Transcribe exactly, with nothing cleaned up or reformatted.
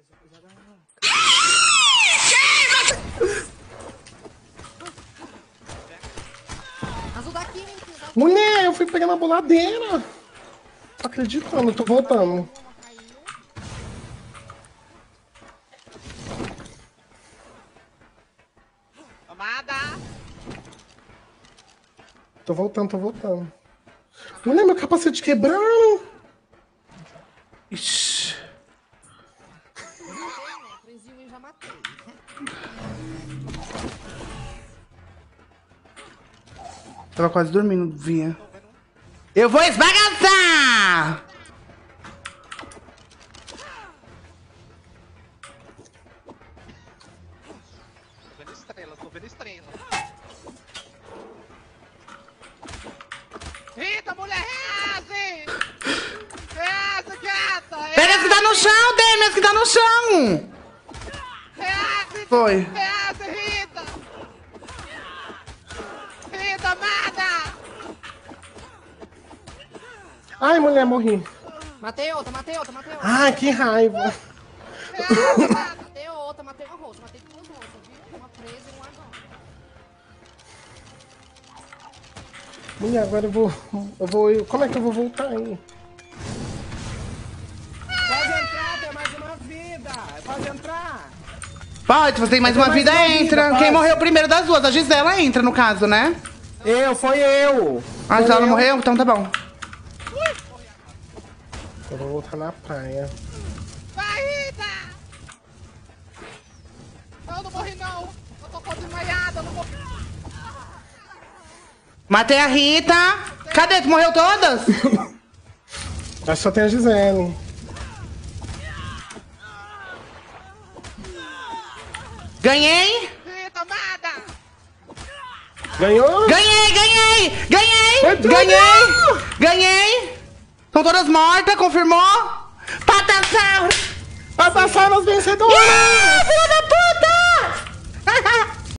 Mulher, eu fui pegando a boladeira. Tô acreditando, tô voltando. Tomada. Tô voltando, tô voltando. Mulher, meu capacete quebrando. Ixi. Tava quase dormindo, vinha. Eu vou esbagaçar! Tô vendo estrela, tô vendo estrela. Rita, mulher, reage! Reage, gata! Reage. Pega as que tá no chão, Demi, as que tá no chão! Reage! Foi. Reage, Rita! Rita, amada! Ai, mulher, morri. Matei outra, matei outra, matei outra. Ai, que raiva. Reage, amada! Matei outra, matei uma roça, matei duas roças, viu? Uma presa e um agora. Mulher, agora eu vou... Eu vou... Como é que eu vou voltar aí? Pode entrar, tem mais uma vida. Pode entrar. Pode, você tem mais uma mais vida, uma vida, entra. pode. Quem morreu primeiro das duas? A Gisela entra, no caso, né? Eu, foi eu. A Foi Gisela não eu. morreu? Então tá bom. Eu vou voltar na praia. Vai, Rita! Eu não morri, não! Eu tô quase desmaiada, eu não morri! Matei a Rita. Cadê? Tu morreu todas? Acho que só tem a Gisele. Ganhei! Rita, amada! Ganhou? Ganhei, ganhei! Ganhei! Ganhei! Ganhei! São todas mortas, confirmou? Patassauro! Patassauro vencedora! Yeah,